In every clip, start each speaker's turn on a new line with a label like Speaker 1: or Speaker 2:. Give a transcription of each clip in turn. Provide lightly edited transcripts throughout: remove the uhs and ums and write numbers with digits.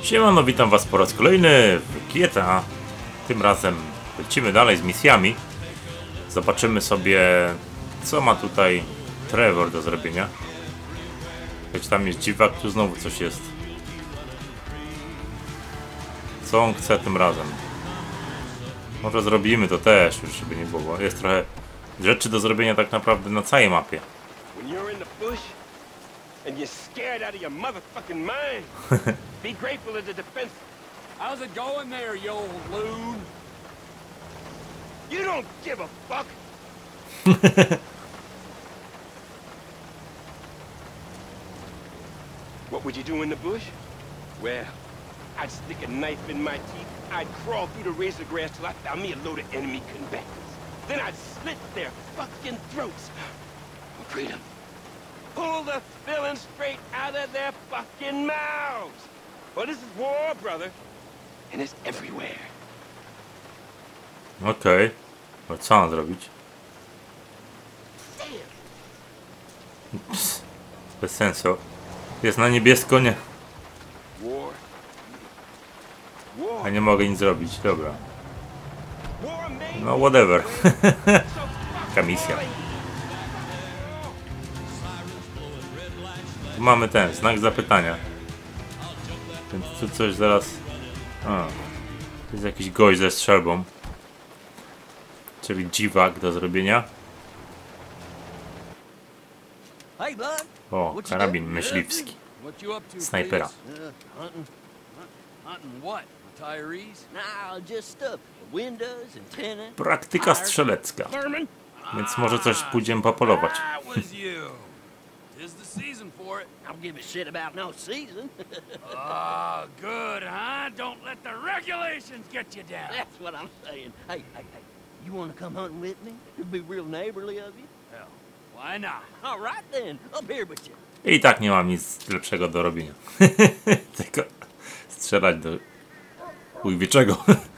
Speaker 1: Siemano, witam was po raz kolejny w GTA. Tym razem lecimy dalej z misjami. Zobaczymy sobie, co ma tutaj Trevor do zrobienia. Choć tam jest dziwak, tu znowu coś jest. Co on chce tym razem? Może zrobimy to też, już żeby nie było. Jest trochę rzeczy do zrobienia tak naprawdę na całej mapie.
Speaker 2: And you're scared out of your motherfucking mind. Be grateful of the defense.
Speaker 3: How's it going there, you old loon?
Speaker 2: You don't give a fuck. What would you do in the bush? Well, I'd stick a knife in my teeth. I'd crawl through the razor grass till I found me a load of enemy combatants. Then I'd slit their fucking throats. Freedom. Pull the filling straight out of their fucking mouths. Well, this is war, brother. And it's everywhere.
Speaker 1: Okej. No co mam zrobić? Pss, bez sensu. Jest na niebiesko, nie? A nie mogę nic zrobić, dobra. No whatever. Taka misja. Tu mamy ten znak zapytania. Więc tu coś zaraz... A, to jest jakiś gość ze strzelbą. Czyli dziwak do zrobienia. O, karabin myśliwski. Snajpera. Praktyka strzelecka. Więc może coś pójdziemy popolować.
Speaker 3: Is the season for it.
Speaker 4: I don't give a shit about no season.
Speaker 3: Oh, good, huh? Don't let the regulations get you down.
Speaker 4: That's what I'm saying. Hey, you want to come hunting with me? It'd be real neighborly of you.
Speaker 3: Hell, why not?
Speaker 4: All right then, I'm here with you.
Speaker 1: I tak nie mam nic lepszego do robienia. Tylko strzelać do ujwieczego.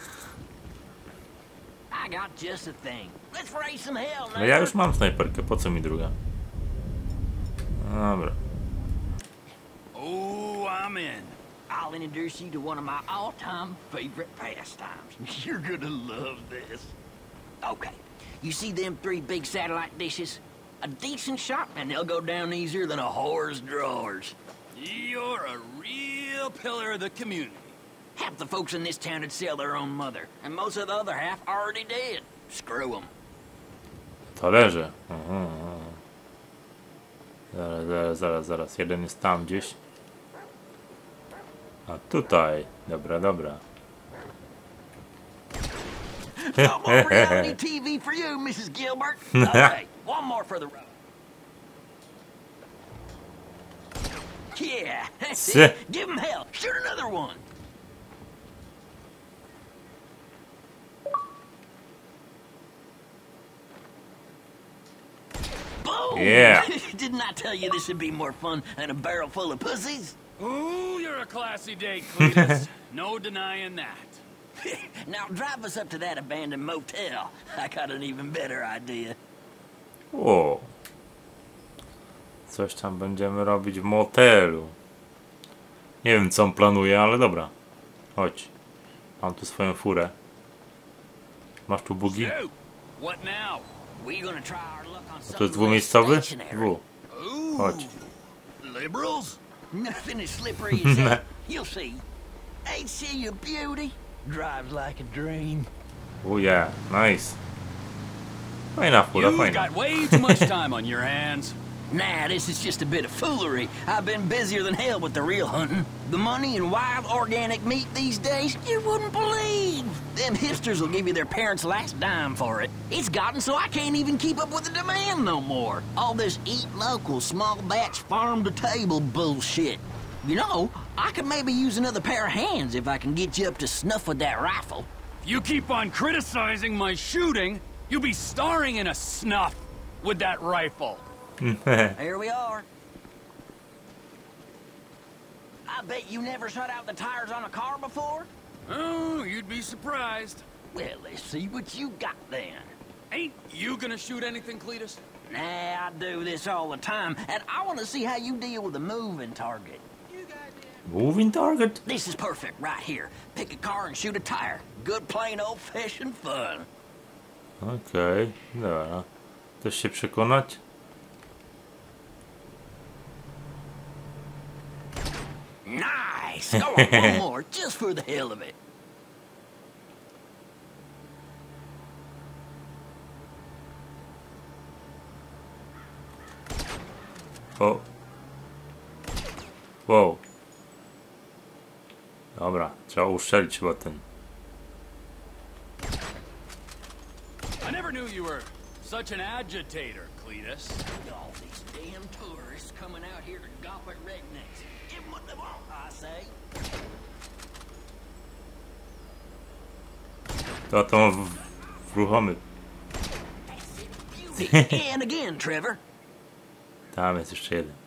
Speaker 4: I got just a thing. Let's raise some hell now.
Speaker 1: No ja już mam snajperkę, po co mi druga? Dobra.
Speaker 3: Oh, I'm in.
Speaker 4: I'll introduce you to one of my all-time favorite pastimes. You're gonna love this. Okay, you see them three big satellite dishes? A decent shot, and they'll go down easier than a whore's drawers.
Speaker 3: You're a real pillar of the community.
Speaker 4: Half the folks in this town would sell their own mother, and most of the other half already dead. Screw them.
Speaker 1: Talerze. Zaraz. Jeden jest tam gdzieś. A tutaj. Dobra.
Speaker 4: No more reality TV for you, Mrs. Gilbert. Okay, one more for the road. Yeah, that's it. Give him hell. Shoot another one. Boom!
Speaker 1: Yeah.
Speaker 4: Didn't I tell you this would be more fun than a barrel full of pussies?
Speaker 3: Ooh, you're a classy date, Cletus. No denying that.
Speaker 4: Now drive us up to that abandoned motel. I got an even better idea.
Speaker 1: O. Coś tam będziemy robić w motelu. Nie wiem co on planuje, ale dobra. Chodź. Mam tu swoją furę. Masz tu bugi?
Speaker 3: What now?
Speaker 4: We're gonna try our luck on
Speaker 1: To jest
Speaker 4: something
Speaker 1: dwumiejscowy?
Speaker 4: stationary.
Speaker 1: Chodź.
Speaker 3: Liberals?
Speaker 4: Nothing as slippery as that. You'll see. Ain't she a beauty? Drives like a dream.
Speaker 1: Oh yeah, nice. Fajna fura,
Speaker 3: You've
Speaker 1: fajna.
Speaker 3: got way too much time on your hands.
Speaker 4: Nah, this is just a bit of foolery. I've been busier than hell with the real hunting. The money in wild organic meat these days, you wouldn't believe. Them hipsters will give you their parents' last dime for it. It's gotten so I can't even keep up with the demand no more. All this eat local, small batch, farm-to-table bullshit. You know, I could maybe use another pair of hands if I can get you up to snuff with that rifle.
Speaker 3: If you keep on criticizing my shooting, you'll be starring in a snuff with that rifle.
Speaker 4: Here we are. I bet you never shut out the tires on a car before?
Speaker 3: Oh, you'd be surprised.
Speaker 4: Well, let's see what you got then.
Speaker 3: Ain't you gonna shoot anything, Cletus?
Speaker 4: Nah, I do this all the time, and I want to see how you deal with a moving target.
Speaker 1: Moving target.
Speaker 4: This is perfect right here. Pick a car and shoot a tire. Good plain old-fashioned fun.
Speaker 1: Okej, dobra. Chcesz się przekonać?
Speaker 4: Nice! Go on, one more, just for the hell of it.
Speaker 1: O. Wow. Dobra, trzeba uszczelić chyba ten.
Speaker 3: I never knew you were such an agitator, Cletus.
Speaker 4: All these damn tourists coming out here to gawk at rednecks. Give them what they want, I say.
Speaker 1: To ruchomy.
Speaker 4: And again, Trevor.
Speaker 1: Tam jest jeszcze jeden.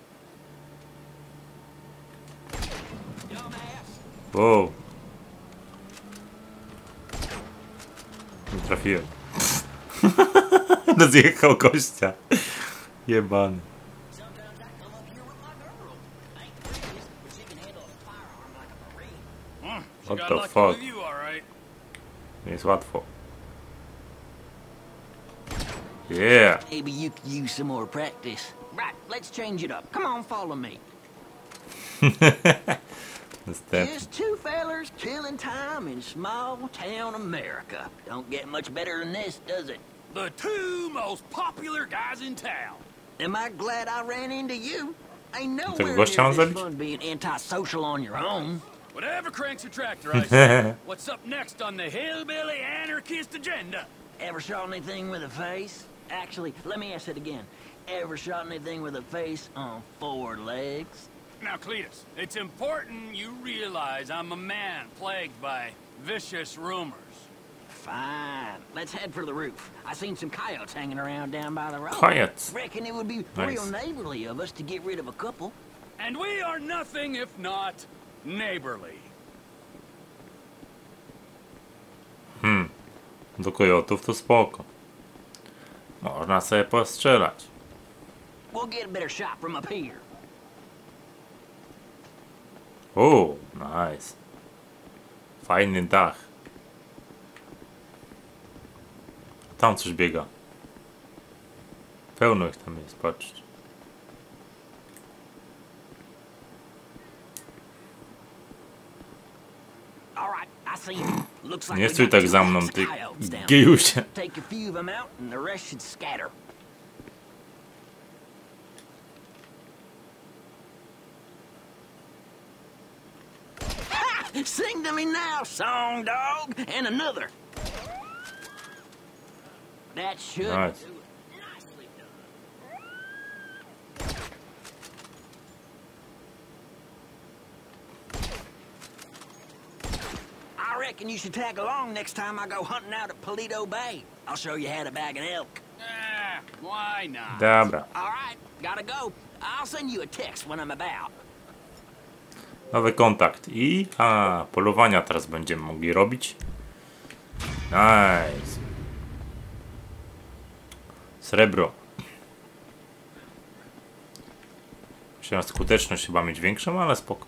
Speaker 1: Wow. Nie trafiłem. No zjechał gościa. Jebany.
Speaker 4: Sometimes I come up here with my girl. Ain't prettiest, but she can handle a firearm like a Marine.
Speaker 3: She
Speaker 1: What
Speaker 3: got
Speaker 1: the
Speaker 3: lucky
Speaker 1: fuck?
Speaker 3: with you, all right.
Speaker 1: Nie jest łatwo. Yeah.
Speaker 4: Maybe you could use some more practice. Right, let's change it up. Come on, follow me.
Speaker 1: Następny.
Speaker 4: Just two fellers killing time in small town America. Don't get much better than this, does it?
Speaker 3: The two most popular guys in town.
Speaker 4: Am I glad I ran into you? Ain't
Speaker 1: Tego
Speaker 4: nowhere
Speaker 1: gościa
Speaker 4: near
Speaker 1: mam
Speaker 4: this
Speaker 1: zabić?
Speaker 4: fun being antisocial on your own.
Speaker 3: Whatever cranks your tractor, I say. What's up next on the hillbilly anarchist agenda?
Speaker 4: Ever shot anything with a face? Actually, let me ask it again. Ever shot anything with a face on 4 legs?
Speaker 3: Now, Cletus, it's important you realize I'm a man plagued by vicious rumors.
Speaker 4: Fine. Let's head for the roof. I seen some coyotes hanging around down by the road.
Speaker 1: Coyotes.
Speaker 4: Reckon it would be
Speaker 1: Nice.
Speaker 4: real neighborly of us to get rid of a couple.
Speaker 3: And we are nothing if not neighborly.
Speaker 1: Do kojotów to spoko. Można sobie postrzelać.
Speaker 4: We'll get a better shot from up here.
Speaker 1: O, nice. Fajny dach. Tam coś biega. Pełno ich tam jest, patrzcie.
Speaker 4: All right, I see him. Looks like
Speaker 1: Nie
Speaker 4: we
Speaker 1: stój
Speaker 4: got
Speaker 1: tak
Speaker 4: two
Speaker 1: za mną,
Speaker 4: packs
Speaker 1: ty
Speaker 4: of coyotes down.
Speaker 1: gejusie.
Speaker 4: Take a few of them out, and the rest should scatter. Ha! Sing to me now, song dog, and another. That should
Speaker 1: Nice.
Speaker 4: do it. Nicely done. I reckon you should tag along next time I go hunting out at Paleto Bay. I'll show you how to bag an elk.
Speaker 3: Why not?
Speaker 1: Dobra.
Speaker 4: All right, gotta go. I'll send you a text when I'm about.
Speaker 1: Nowy kontakt. I polowania teraz będziemy mogli robić. Nice. Srebro. Musiałem skuteczność chyba mieć większą, ale spoko.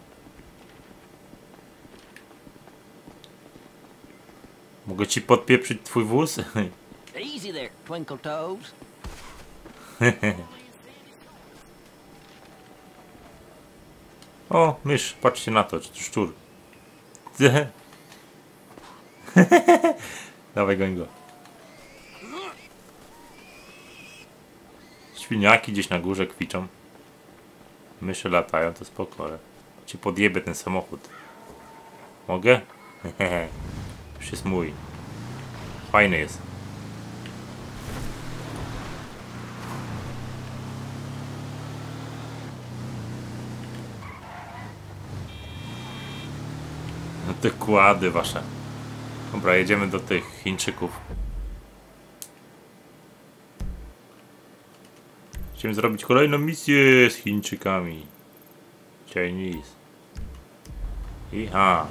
Speaker 1: Mogę ci podpieprzyć twój wóz?
Speaker 4: Easy there, Twinkle Toes.
Speaker 1: O, mysz, patrzcie na to, szczur. Dawaj, goń go. Świniaki gdzieś na górze kwiczą. Myszy latają, to spoko, ale ci podjebie ten samochód. Mogę? Już jest mój. Fajny jest. No te kłady wasze. Dobra, jedziemy do tych Chińczyków. Chciałem zrobić kolejną misję z Chińczykami. Chinese. Iha.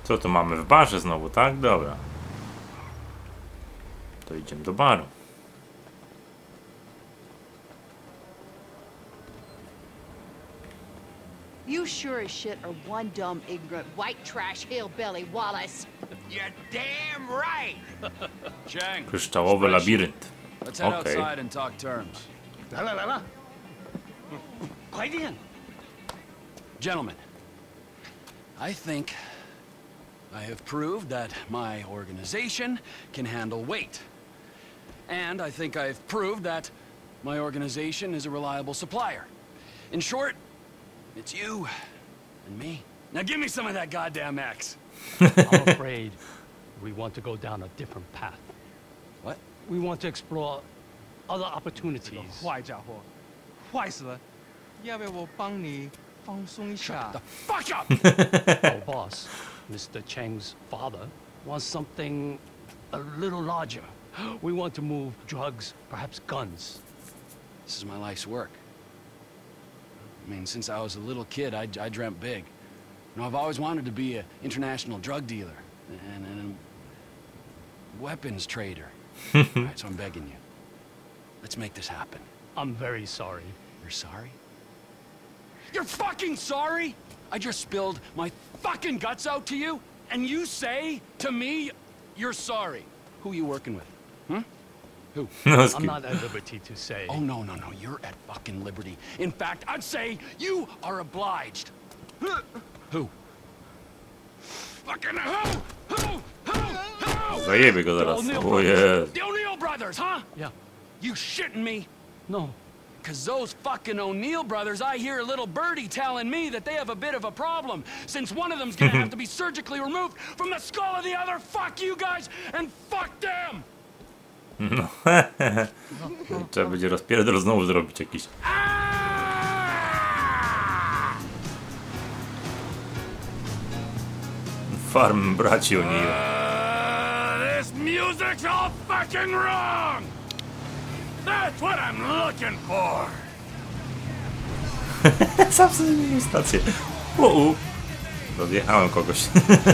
Speaker 1: Co tu mamy w barze znowu, tak? Dobra. To idziemy do baru.
Speaker 5: You sure as shit are one dumb, ignorant, white trash hillbilly, Wallace.
Speaker 2: You're damn right.
Speaker 3: Chang,
Speaker 1: Kryształowy labirynt.
Speaker 3: let's head
Speaker 1: Okay.
Speaker 3: outside and talk terms.
Speaker 2: 来了来了，快点！
Speaker 3: Gentlemen, I think I have proved that my organization can handle weight. And I think I've proved that my organization is a reliable supplier. In short, it's you and me. Now give me some of that goddamn X.
Speaker 6: I'm afraid we want to go down a different path.
Speaker 3: What?
Speaker 6: We want to explore other opportunities.
Speaker 7: 坏家伙，坏死了！要不要我帮你放松一下
Speaker 3: The fuck up!
Speaker 6: Our boss, Mr. Cheng's father, wants something a little larger. We want to move drugs, perhaps guns.
Speaker 3: This is my life's work. I mean, since I was a little kid, I dreamt big. You know, I've always wanted to be an international drug dealer and a weapons trader. All right, so I'm begging you. Let's make this happen.
Speaker 6: I'm very sorry.
Speaker 3: You're sorry? You're fucking sorry? I just spilled my fucking guts out to you, and you say to me, you're sorry. Who you working with? Hmm? Who?
Speaker 1: No, z
Speaker 6: I'm
Speaker 1: kim?
Speaker 6: not at liberty to say.
Speaker 3: Oh, no, you're at fucking liberty. In fact, I'd say you are obliged. Who? Fucking who?
Speaker 1: Zajebie go zaraz. O jest.
Speaker 3: The O'Neill brothers, huh?
Speaker 6: Yeah.
Speaker 3: You shitting me?
Speaker 6: No.
Speaker 3: Cause those fucking O'Neill brothers, I hear a little birdie telling me that they have a bit of a problem, since one of them's gonna have to be surgically removed from the skull of the other. Fuck you guys, and fuck them!
Speaker 1: No. Trzeba będzie rozpierdol znowu zrobić jakiś. Farm braci O'Neill.
Speaker 3: This music's all fucking wrong! That's what I'm looking for!
Speaker 1: Sam sobie zmienił stację. Rozjechałem kogoś.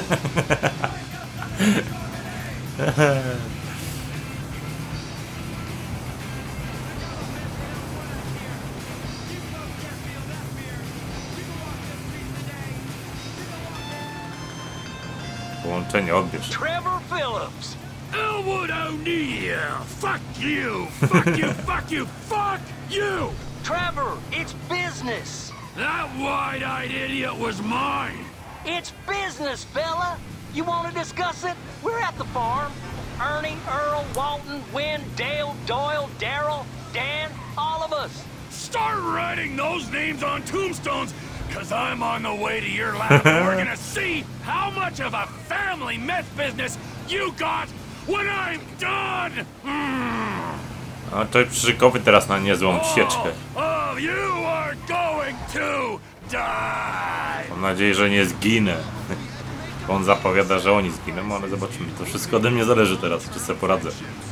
Speaker 1: Połączenie odbierz.
Speaker 4: Trevor Phillips.
Speaker 3: Elwood O'Neill! Fuck you! Fuck you! Fuck you! Fuck you!
Speaker 4: Trevor, it's business.
Speaker 3: That wide-eyed idiot was mine!
Speaker 4: It's business, fella. You want to discuss it? We're at the farm. Ernie, Earl, Walton, Wynn, Dale, Doyle, Darrell, Dan, all of us.
Speaker 3: Start writing those names on tombstones, cause I'm on the way to your lab and we're gonna see how much of a family meth business you got when I'm done!
Speaker 1: A to przygowy teraz na niezłą sieczkę.
Speaker 3: All of you are going to die!
Speaker 1: Mam nadzieję, że nie zginę. On zapowiada, że oni zginą, ale zobaczymy. To wszystko ode mnie zależy teraz, czy sobie poradzę.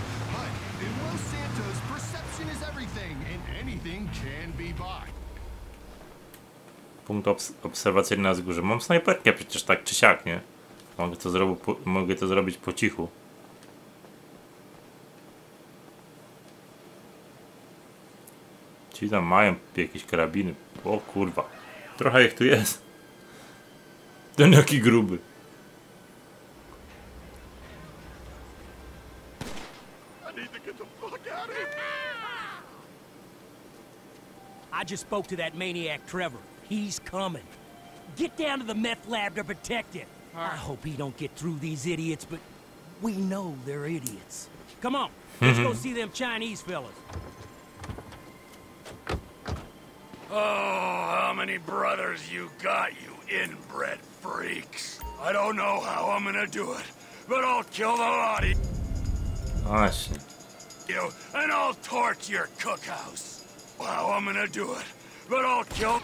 Speaker 1: Punkt obserwacyjny na wzgórzu. Mam snajperkę przecież tak czy siak, nie? Mogę to zrobić po cichu. Ci tam mają jakieś karabiny. O kurwa. Trochę ich tu jest. Ten jaki gruby.
Speaker 8: I just spoke to that maniac Trevor. He's coming. Get down to the meth lab to protect it. I hope he don't get through these idiots, but we know they're idiots. Come on, let's go see them Chinese fellas.
Speaker 3: Oh, how many brothers you got, you inbred freaks? I don't know how I'm gonna do it, but I'll kill the lot of
Speaker 1: Właśnie.
Speaker 3: you, and I'll torch your cookhouse. How I'm gonna do it, but I'll kill...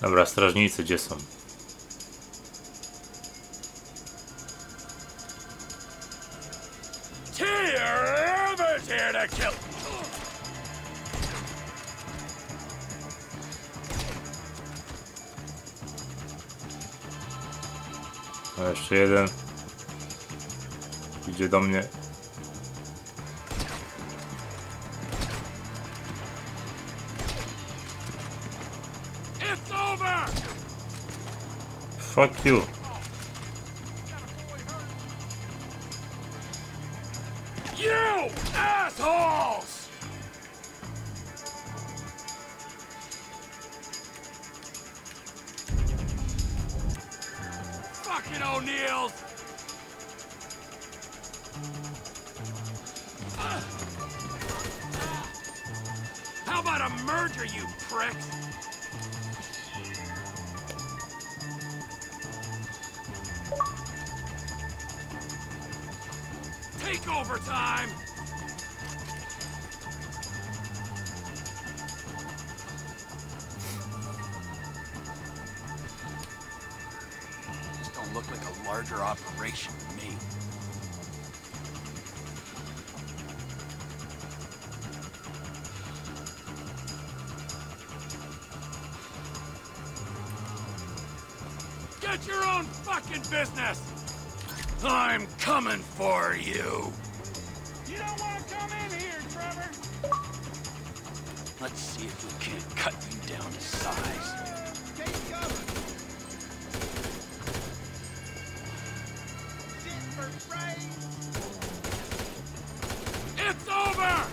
Speaker 1: Dobra, strażnicy gdzie są? A jeszcze jeden idzie do mnie. Fuck you.
Speaker 3: You assholes! Fucking O'Neills! How about a merger, you pricks? Takeover time! This don't look like a larger operation to me. Get your own fucking business! I'm coming for you! You don't want to come in here, Trevor! Let's see if we can't cut you down to size. Take cover! Sit for frame! It's over!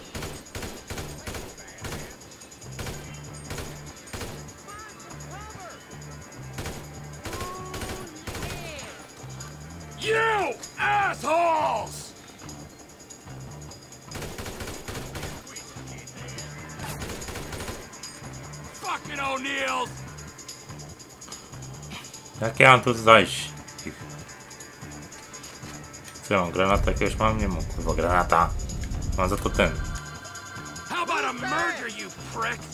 Speaker 3: You assholes! Fucking O'Neills!
Speaker 1: Jak ja mam tu zajść? Co ja mam? Granata jakiegoś mam? Nie mam kurwa granata. Mam za to ten.
Speaker 3: How about a merger, you pricks?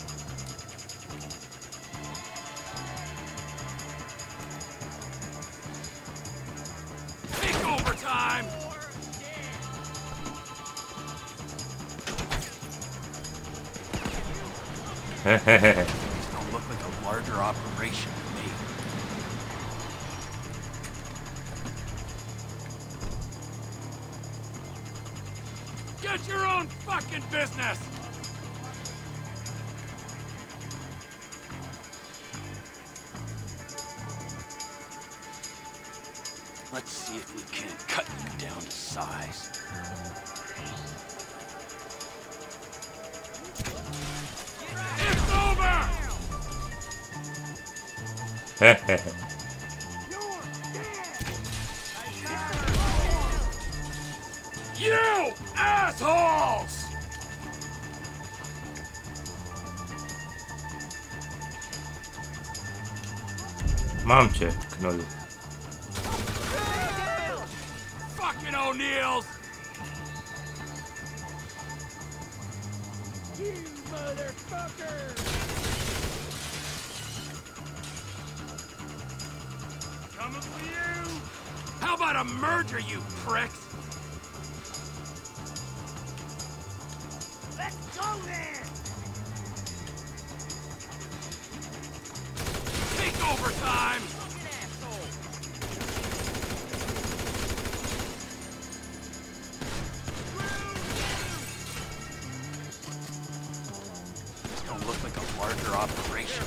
Speaker 3: Takeover time!
Speaker 1: Hehehe.
Speaker 3: Don't look like a larger operation to me. Get your own fucking business! Let's see if we can't cut you down to size. It's over!
Speaker 1: Hehehe.
Speaker 3: You assholes!
Speaker 1: Mam cię, knoju.
Speaker 3: Fucking O'Neills! You motherfucker! Coming for you! How about a merger, you pricks? Let's go then! Takeover time! This don't look like a larger operation.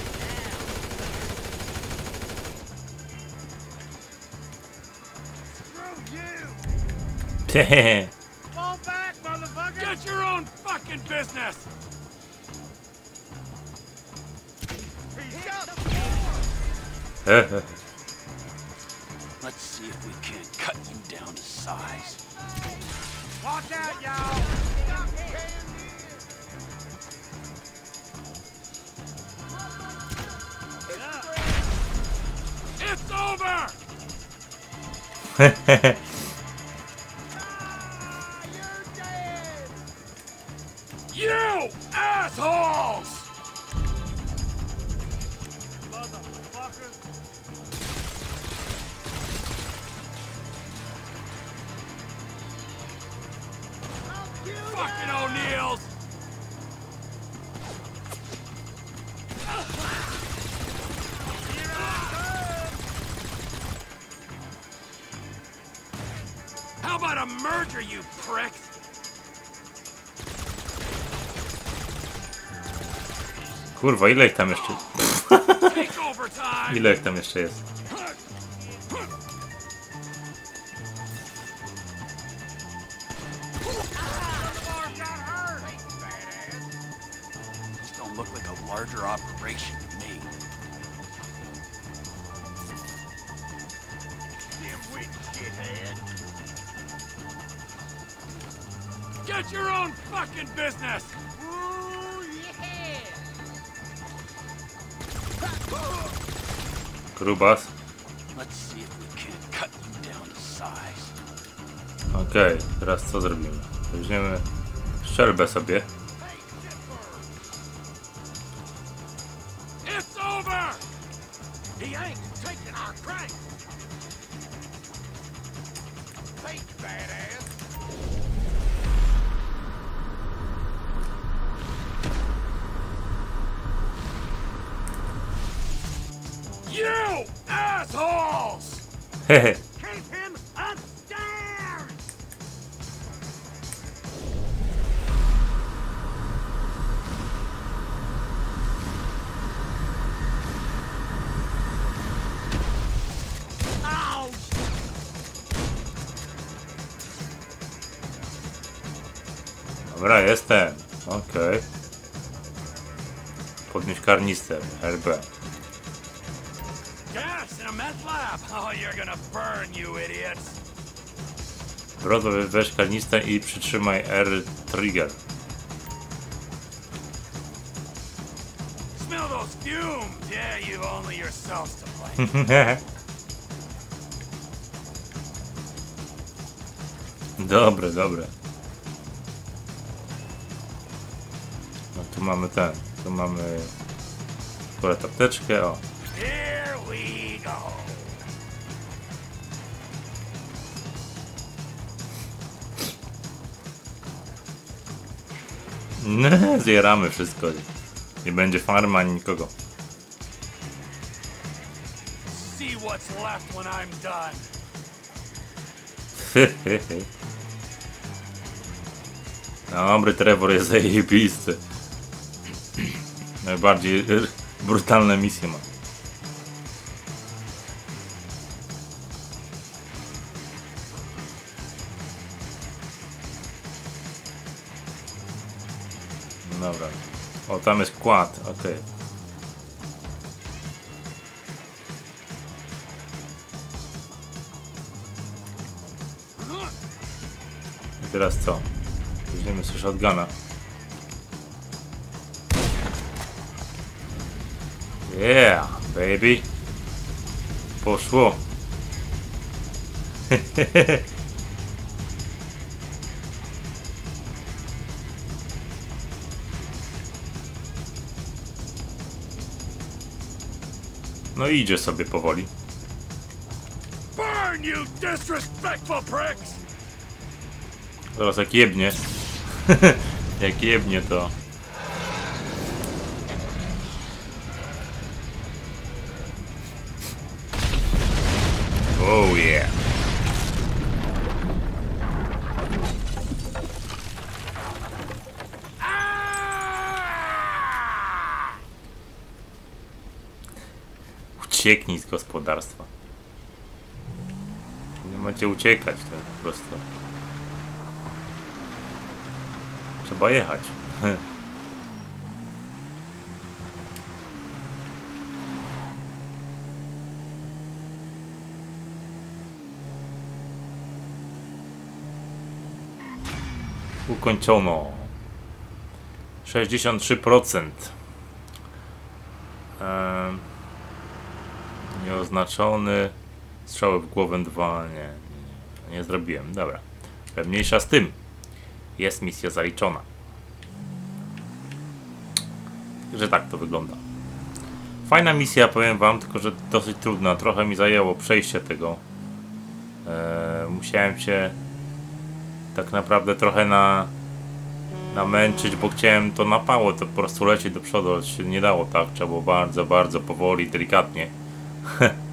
Speaker 1: Hehehe.
Speaker 3: Fall back, motherfucker! Get your own fucking business!
Speaker 1: Hehehe.
Speaker 3: Let's see if we can't cut you down to size. Watch out, y'all! It's over!
Speaker 1: Hehehe.
Speaker 3: You assholes! fucking O'Neills! How about a merger, you pricks?
Speaker 1: Kurwa, ile ich tam jeszcze...
Speaker 3: Take over time!
Speaker 1: Ile ich tam jeszcze jest?
Speaker 3: This don't look like a larger operation to me. Dimwit shithead. Get your own fucking business!
Speaker 1: Grubas.
Speaker 3: Let's see if we can cut you down to size.
Speaker 1: Okej, teraz co zrobimy? Weźmiemy strzelbę sobie.
Speaker 3: It's over! He ain't taking our crank! Fake badass! You assholes!
Speaker 1: Hehe.
Speaker 3: Keep him upstairs! Ow!
Speaker 1: Dobra, jestem. Okej. Podnieść karnister. RB.
Speaker 3: Gas in a meth lab! Oh, you're gonna burn, you idiots!
Speaker 1: Brodo, weź karnister i przytrzymaj R trigger.
Speaker 3: Smell those fumes! Yeah, you've only yourselves to blame.
Speaker 1: Dobre, dobre. No tu mamy ten. Tu mamy akurat apteczkę. O.
Speaker 3: Here we go!
Speaker 1: No, zjaramy wszystko. Nie będzie farma ani nikogo.
Speaker 3: See what's left when I'm done.
Speaker 1: Dobry, Trevor jest zajebisty. Najbardziej brutalne misje ma. Dobra. O, tam jest kład, okej. I teraz co? Weźmiemy sobie shotguna. Yeah, baby. Poszło. No idzie sobie powoli.
Speaker 3: Burn, you disrespectful pricks!
Speaker 1: Zaraz jak jebnie. Jak jebnie to. Oh yeah. Ucieknij z gospodarstwa. Nie macie uciekać, to po prostu. Trzeba jechać. Ukończono. 63%. Nieoznaczony. Strzały w głowę 2. Nie zrobiłem. Dobra. Mniejsza z tym. Jest misja zaliczona. Że tak to wygląda. Fajna misja, powiem wam, tylko że dosyć trudna. Trochę mi zajęło przejście tego. Musiałem się tak naprawdę trochę namęczyć, bo chciałem to na pałę, to po prostu lecieć do przodu, ale się nie dało tak, trzeba było bardzo, bardzo powoli, delikatnie.